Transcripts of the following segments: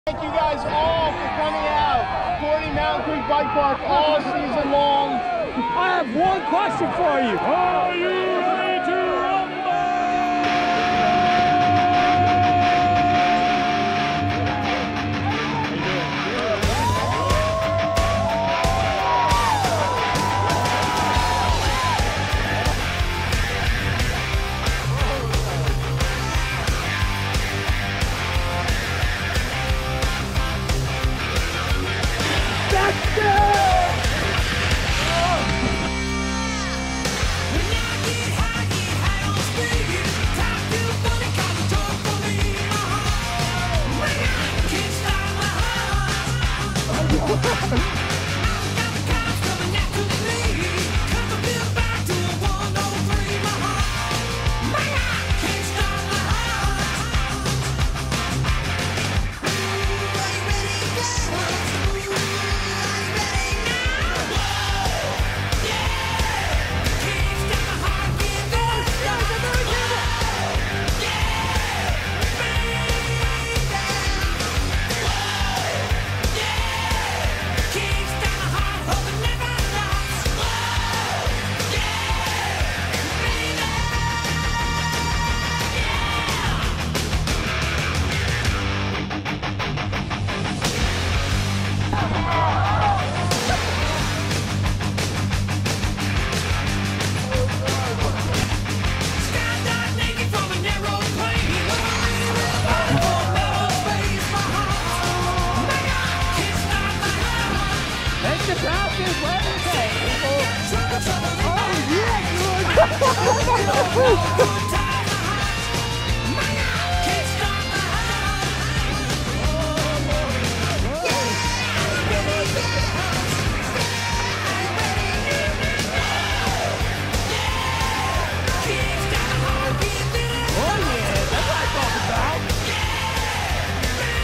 Thank you guys all for coming out, supporting Mountain Creek Bike Park all season long. I have one question for you. Are you ready to rumble?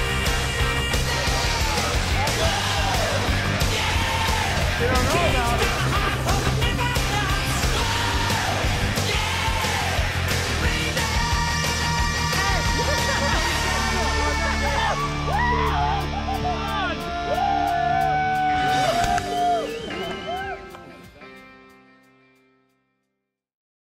You don't know about it.